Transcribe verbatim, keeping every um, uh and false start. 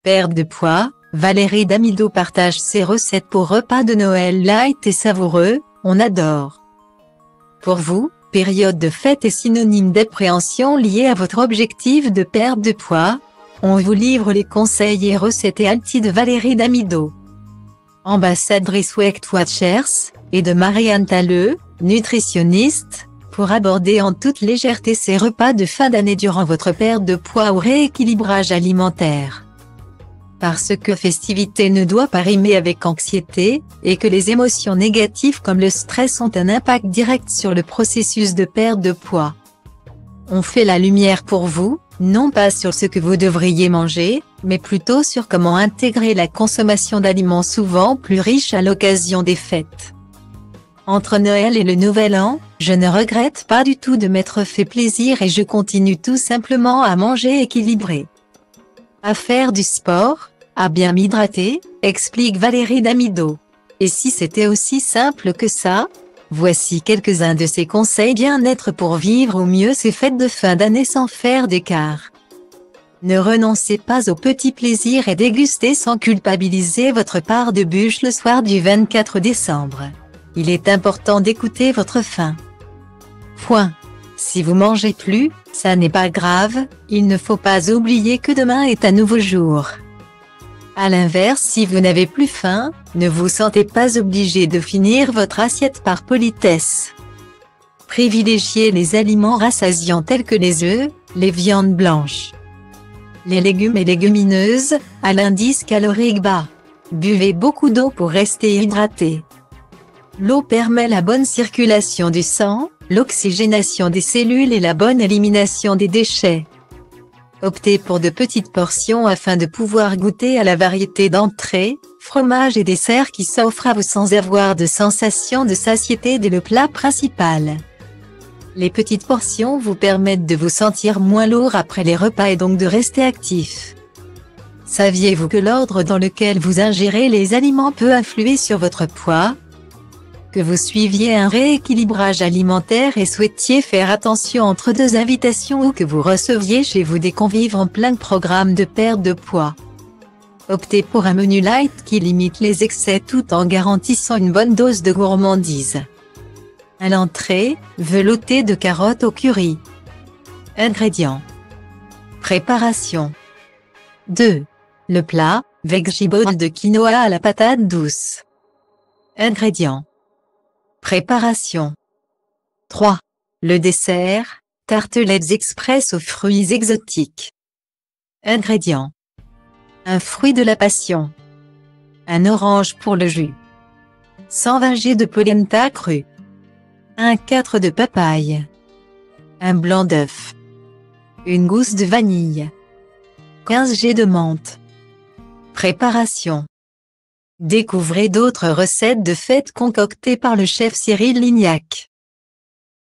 Perte de poids, Valérie Damido partage ses recettes pour repas de Noël light et savoureux, on adore. Pour vous, période de fête est synonyme d'appréhension liée à votre objectif de perte de poids. On vous livre les conseils et recettes et alti de Valérie Damido, ambassadrice Weight Watchers, et de Marianne Talleux, nutritionniste, pour aborder en toute légèreté ces repas de fin d'année durant votre perte de poids ou rééquilibrage alimentaire. Parce que festivité ne doit pas rimer avec anxiété, et que les émotions négatives comme le stress ont un impact direct sur le processus de perte de poids. On fait la lumière pour vous, non pas sur ce que vous devriez manger, mais plutôt sur comment intégrer la consommation d'aliments souvent plus riches à l'occasion des fêtes. Entre Noël et le Nouvel An, je ne regrette pas du tout de m'être fait plaisir et je continue tout simplement à manger équilibré. À faire du sport, à bien m'hydrater, explique Valérie Damido. Et si c'était aussi simple que ça? Voici quelques-uns de ses conseils bien-être pour vivre au mieux ces fêtes de fin d'année sans faire d'écart. Ne renoncez pas aux petits plaisirs et dégustez sans culpabiliser votre part de bûche le soir du vingt-quatre décembre. Il est important d'écouter votre faim. Point. Si vous mangez plus, ça n'est pas grave, il ne faut pas oublier que demain est un nouveau jour. À l'inverse, si vous n'avez plus faim, ne vous sentez pas obligé de finir votre assiette par politesse. Privilégiez les aliments rassasiants tels que les œufs, les viandes blanches, les légumes et légumineuses, à l'indice calorique bas. Buvez beaucoup d'eau pour rester hydraté. L'eau permet la bonne circulation du sang, l'oxygénation des cellules et la bonne élimination des déchets. Optez pour de petites portions afin de pouvoir goûter à la variété d'entrées, fromages et desserts qui s'offrent à vous sans avoir de sensation de satiété dès le plat principal. Les petites portions vous permettent de vous sentir moins lourd après les repas et donc de rester actif. Saviez-vous que l'ordre dans lequel vous ingérez les aliments peut influer sur votre poids? Que vous suiviez un rééquilibrage alimentaire et souhaitiez faire attention entre deux invitations ou que vous receviez chez vous des convives en plein programme de perte de poids. Optez pour un menu light qui limite les excès tout en garantissant une bonne dose de gourmandise. À l'entrée, velouté de carottes au curry. Ingrédients. Préparation. deux. Le plat, veggie bowl de quinoa à la patate douce. Ingrédients. Préparation. trois. Le dessert, tartelettes express aux fruits exotiques. Ingrédients. Un fruit de la passion. Un orange pour le jus. cent vingt grammes de polenta crue. un quart de papaye. Un blanc d'œuf. Une gousse de vanille. quinze grammes de menthe. Préparation. Découvrez d'autres recettes de fêtes concoctées par le chef Cyril Lignac.